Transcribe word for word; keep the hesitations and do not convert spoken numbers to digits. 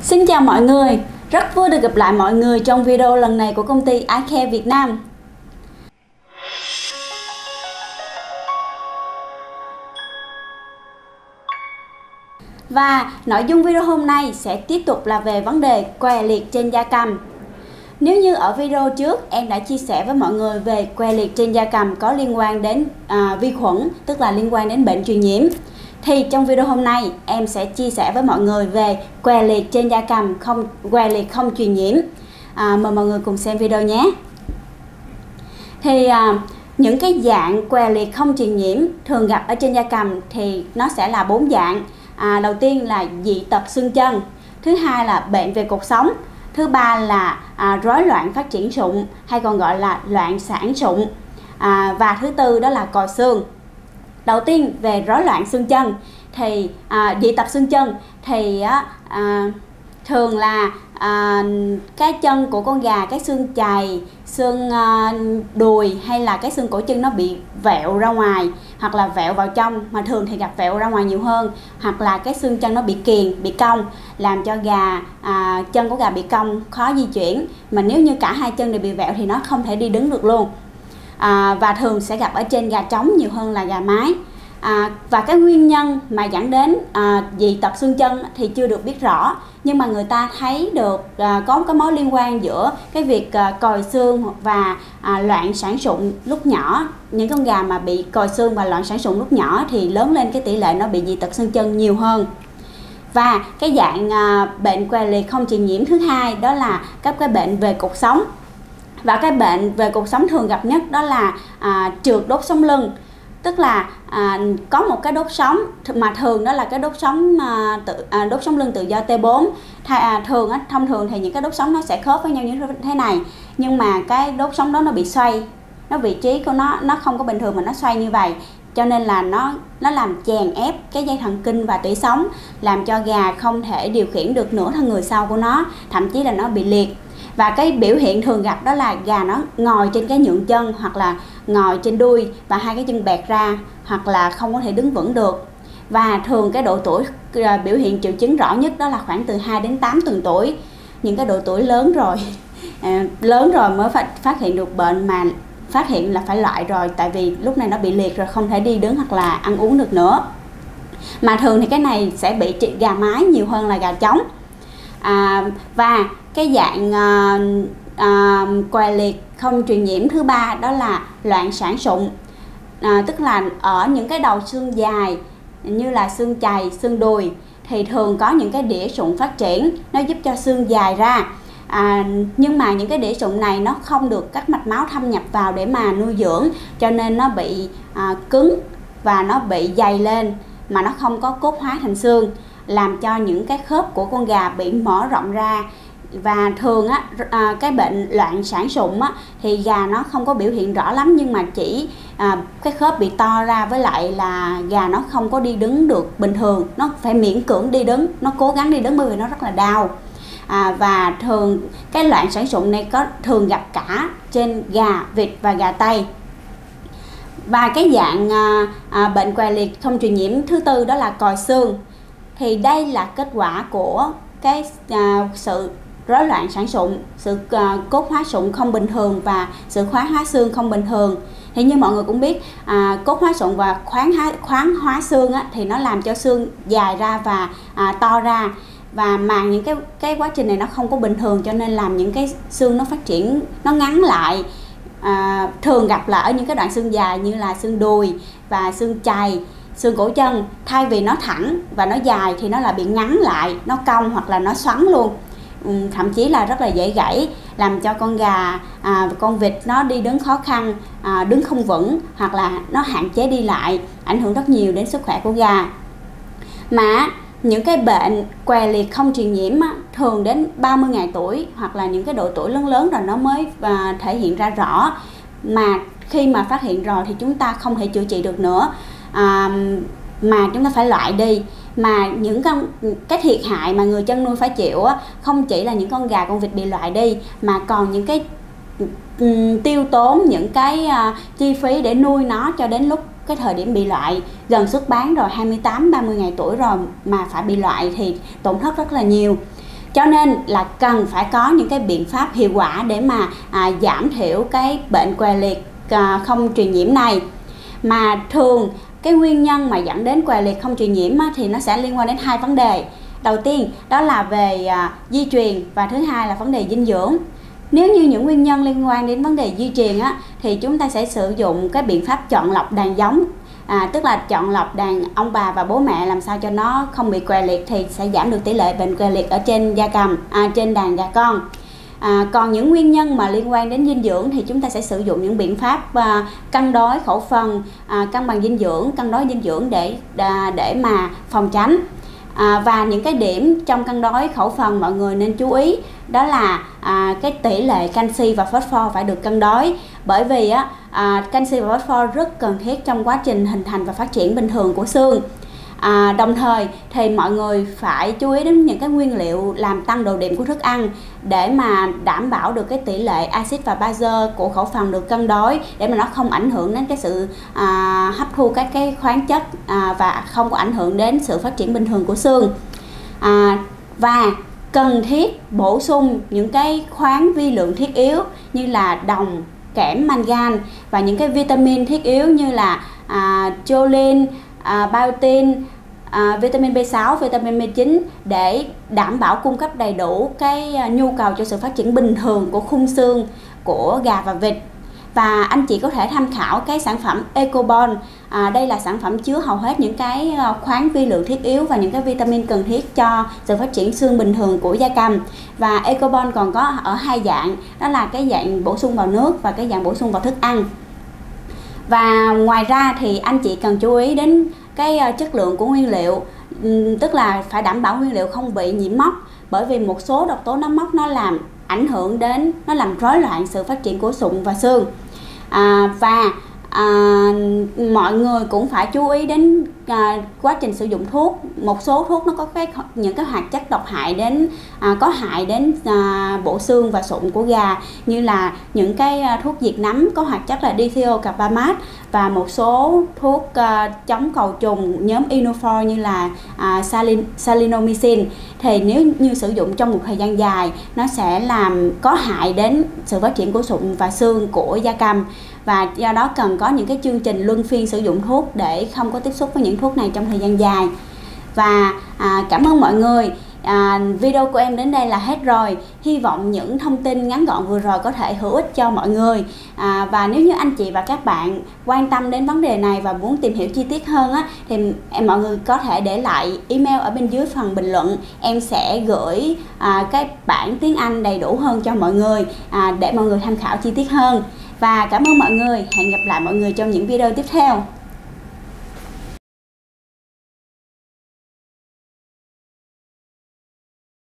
Xin chào mọi người, rất vui được gặp lại mọi người trong video lần này của công ty iCare Việt Nam. Và nội dung video hôm nay sẽ tiếp tục là về vấn đề què liệt trên gia cầm. Nếu như ở video trước em đã chia sẻ với mọi người về què liệt trên gia cầm có liên quan đến à, vi khuẩn, tức là liên quan đến bệnh truyền nhiễm, thì trong video hôm nay em sẽ chia sẻ với mọi người về què liệt trên gia cầm không què liệt không truyền nhiễm. À, mời mọi người cùng xem video nhé. Thì à, những cái dạng què liệt không truyền nhiễm thường gặp ở trên gia cầm thì nó sẽ là bốn dạng. À, đầu tiên là dị tật xương chân, thứ hai là bệnh về cột sống, thứ ba là à, rối loạn phát triển sụn hay còn gọi là loạn sản sụn, à, và thứ tư đó là còi xương. Đầu tiên về rối loạn xương chân thì à, dị tật xương chân thì à, thường là à, cái chân của con gà, cái xương chày, xương à, đùi hay là cái xương cổ chân nó bị vẹo ra ngoài hoặc là vẹo vào trong, mà thường thì gặp vẹo ra ngoài nhiều hơn, hoặc là cái xương chân nó bị kiềng, bị cong làm cho gà à, chân của gà bị cong khó di chuyển, mà nếu như cả hai chân đều bị vẹo thì nó không thể đi đứng được luôn. À, và thường sẽ gặp ở trên gà trống nhiều hơn là gà mái. À, và cái nguyên nhân mà dẫn đến à, dị tật xương chân thì chưa được biết rõ, nhưng mà người ta thấy được à, có cái mối liên quan giữa cái việc à, còi xương và à, loạn sản sụn lúc nhỏ. Những con gà mà bị còi xương và loạn sản sụn lúc nhỏ thì lớn lên cái tỷ lệ nó bị dị tật xương chân nhiều hơn. Và cái dạng à, bệnh què liệt không truyền nhiễm thứ hai đó là các cái bệnh về cột sống. Và cái bệnh về cột sống thường gặp nhất đó là à, trượt đốt sống lưng. Tức là à, có một cái đốt sống mà thường đó là cái đốt sống à, tự, à, đốt sống lưng tự do T bốn. Thay, à, thường á, thông thường thì những cái đốt sống nó sẽ khớp với nhau như thế này, nhưng mà cái đốt sống đó nó bị xoay, nó vị trí của nó nó không có bình thường mà nó xoay như vậy, cho nên là nó nó làm chèn ép cái dây thần kinh và tủy sống, làm cho gà không thể điều khiển được nửa thân người sau của nó, thậm chí là nó bị liệt. Và cái biểu hiện thường gặp đó là gà nó ngồi trên cái nhượng chân hoặc là ngồi trên đuôi và hai cái chân bẹt ra, hoặc là không có thể đứng vững được. Và thường cái độ tuổi biểu hiện triệu chứng rõ nhất đó là khoảng từ hai đến tám tuần tuổi. Những cái độ tuổi lớn rồi à, lớn rồi mới phát, phát hiện được bệnh, mà phát hiện là phải loại rồi, tại vì lúc này nó bị liệt rồi, không thể đi đứng hoặc là ăn uống được nữa. Mà thường thì cái này sẽ bị gà mái nhiều hơn là gà trống. À, và cái dạng à, à, què liệt không truyền nhiễm thứ ba đó là loạn sản sụn, à, tức là ở những cái đầu xương dài như là xương chày, xương đùi thì thường có những cái đĩa sụn phát triển, nó giúp cho xương dài ra. À, nhưng mà những cái đĩa sụn này nó không được các mạch máu thâm nhập vào để mà nuôi dưỡng, cho nên nó bị à, cứng và nó bị dày lên mà nó không có cốt hóa thành xương, làm cho những cái khớp của con gà bị mở rộng ra. Và thường á, à, cái bệnh loạn sản sụn á, thì gà nó không có biểu hiện rõ lắm, nhưng mà chỉ à, cái khớp bị to ra, với lại là gà nó không có đi đứng được bình thường, nó phải miễn cưỡng đi đứng, nó cố gắng đi đứng bởi vì nó rất là đau. À, và thường cái loạn sản sụn này có thường gặp cả trên gà, vịt và gà Tây. Và cái dạng à, à, bệnh què liệt không truyền nhiễm thứ tư đó là còi xương. Thì đây là kết quả của cái à, sự rối loạn sản sụn, sự à, cốt hóa sụn không bình thường và sự khoáng hóa xương không bình thường. Thì như mọi người cũng biết, à, cốt hóa sụn và khoáng hóa, khoáng hóa xương á, thì nó làm cho xương dài ra và à, to ra, và mà những cái cái quá trình này nó không có bình thường, cho nên làm những cái xương nó phát triển nó ngắn lại. À, thường gặp là ở những cái đoạn xương dài như là xương đùi và xương chày, xương cổ chân, thay vì nó thẳng và nó dài thì nó là bị ngắn lại, nó cong hoặc là nó xoắn luôn. Ừ, thậm chí là rất là dễ gãy, làm cho con gà, à, con vịt nó đi đứng khó khăn, à, đứng không vững, hoặc là nó hạn chế đi lại, ảnh hưởng rất nhiều đến sức khỏe của gà. Mà những cái bệnh què liệt không truyền nhiễm á, thường đến ba mươi ngày tuổi hoặc là những cái độ tuổi lớn lớn rồi nó mới à, thể hiện ra rõ, mà khi mà phát hiện rồi thì chúng ta không thể chữa trị được nữa, à, mà chúng ta phải loại đi. Mà những con cái thiệt hại mà người chăn nuôi phải chịu á, không chỉ là những con gà con vịt bị loại đi, mà còn những cái um, tiêu tốn, những cái uh, chi phí để nuôi nó cho đến lúc cái thời điểm bị loại, gần xuất bán rồi, hai mươi tám ba mươi ngày tuổi rồi mà phải bị loại thì tổn thất rất là nhiều. Cho nên là cần phải có những cái biện pháp hiệu quả để mà à, giảm thiểu cái bệnh què liệt à, không truyền nhiễm này. Mà thường cái nguyên nhân mà dẫn đến què liệt không truyền nhiễm á, thì nó sẽ liên quan đến hai vấn đề. Đầu tiên đó là về à, di truyền, và thứ hai là vấn đề dinh dưỡng. Nếu như những nguyên nhân liên quan đến vấn đề di truyền á, thì chúng ta sẽ sử dụng cái biện pháp chọn lọc đàn giống, à, tức là chọn lọc đàn ông bà và bố mẹ làm sao cho nó không bị què liệt, thì sẽ giảm được tỷ lệ bệnh què liệt ở trên gia cầm, à, trên đàn gà con. À, còn những nguyên nhân mà liên quan đến dinh dưỡng thì chúng ta sẽ sử dụng những biện pháp à, cân đối khẩu phần, à, cân bằng dinh dưỡng, cân đối dinh dưỡng để à, để mà phòng tránh. À, và những cái điểm trong cân đối khẩu phần mọi người nên chú ý đó là à, cái tỷ lệ canxi và phosphor phải được cân đối, bởi vì á, à, canxi và phosphor rất cần thiết trong quá trình hình thành và phát triển bình thường của xương. À, đồng thời thì mọi người phải chú ý đến những cái nguyên liệu làm tăng độ đệm của thức ăn để mà đảm bảo được cái tỷ lệ axit và bazơ của khẩu phần được cân đối, để mà nó không ảnh hưởng đến cái sự à, hấp thu các cái khoáng chất à, và không có ảnh hưởng đến sự phát triển bình thường của xương. À, và cần thiết bổ sung những cái khoáng vi lượng thiết yếu như là đồng, kẽm, mangan, và những cái vitamin thiết yếu như là à, choline, à, biotin, à, vitamin B sáu, vitamin B chín để đảm bảo cung cấp đầy đủ cái à, nhu cầu cho sự phát triển bình thường của khung xương của gà và vịt. Và anh chị có thể tham khảo cái sản phẩm Ecobond. À, đây là sản phẩm chứa hầu hết những cái khoáng vi lượng thiết yếu và những cái vitamin cần thiết cho sự phát triển xương bình thường của gia cầm. Và Ecobond còn có ở hai dạng, đó là cái dạng bổ sung vào nước và cái dạng bổ sung vào thức ăn. Và ngoài ra thì anh chị cần chú ý đến cái chất lượng của nguyên liệu, tức là phải đảm bảo nguyên liệu không bị nhiễm mốc, bởi vì một số độc tố nấm mốc nó làm ảnh hưởng đến, nó làm rối loạn sự phát triển của sụn và xương. À, và à, mọi người cũng phải chú ý đến à, quá trình sử dụng thuốc. Một số thuốc nó có cái những cái hoạt chất độc hại đến à, có hại đến à, bộ xương và sụn của gà, như là những cái à, thuốc diệt nấm có hoạt chất là dithiocarbamate, và một số thuốc à, chống cầu trùng nhóm inofor như là à, salin, salinomycin. Thì nếu như sử dụng trong một thời gian dài, nó sẽ làm có hại đến sự phát triển của sụn và xương của gia cầm, và do đó cần có những cái chương trình luân phiên sử dụng thuốc để không có tiếp xúc với những thuốc này trong thời gian dài. Và à, cảm ơn mọi người. À, video của em đến đây là hết rồi. Hy vọng những thông tin ngắn gọn vừa rồi có thể hữu ích cho mọi người. à, Và nếu như anh chị và các bạn quan tâm đến vấn đề này và muốn tìm hiểu chi tiết hơn á, thì em mọi người có thể để lại email ở bên dưới phần bình luận. Em sẽ gửi à, cái bản tiếng Anh đầy đủ hơn cho mọi người, à, để mọi người tham khảo chi tiết hơn. Và cảm ơn mọi người. Hẹn gặp lại mọi người trong những video tiếp theo.